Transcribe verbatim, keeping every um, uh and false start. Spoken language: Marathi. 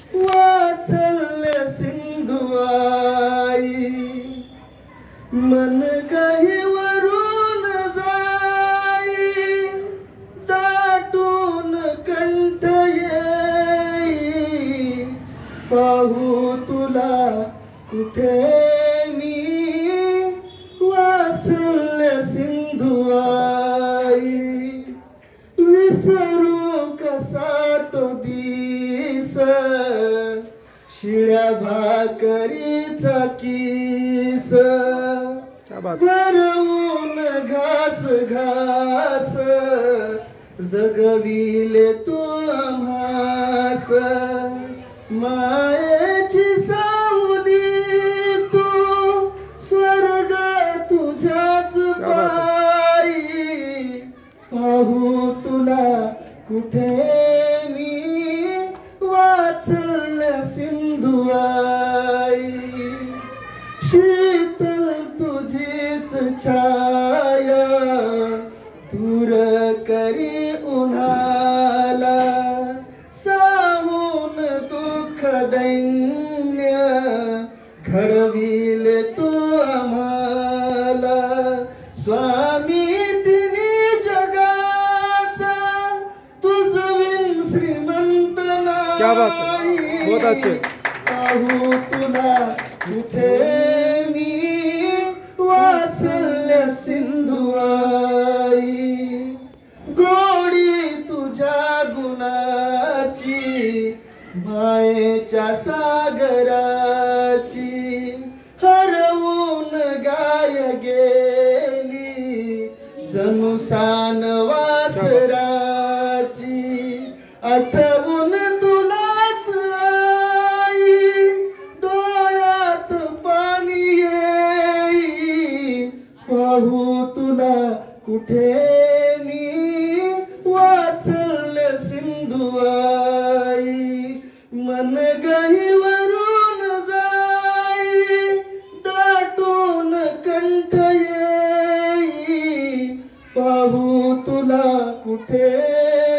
वात्सल्य सिंधुआई मन गहिवरून जाई दाटून कंठ येई पाहू तुला कुठे मी वात्सल्य सिंधुआई विसरू कसा तो दिस शिळ्या भाकरीचा किस भरवून घास घास जगविले तू आम्हास मायेची सावली तू स्वर्ग तुझ्याच पायी पाहू तुला कुठे मी वात्सल्य सिंधुआई शीतल तुझीच छाया दूर करी उन्हाला साहून दुःख दैन्य घडविले तू आम्हाला स्वामी तिने जगाचा तुझविन श्रीमंत नाही बहुत अच्छे पाहू तुला कुठे मी वात्सल्य सिंधुआई गोडी तुझ्या गुणाची मायेच्या सागराची हरवून गाय गेली जणू सान वासराची आठवून तुलाच आई डोळ्यात पाणी येई पाहू तुला कुठे मी वात्सल्य सिंधुआई मन गहिवरून जाई दाटून कंठ येई पाहू तुला कुठे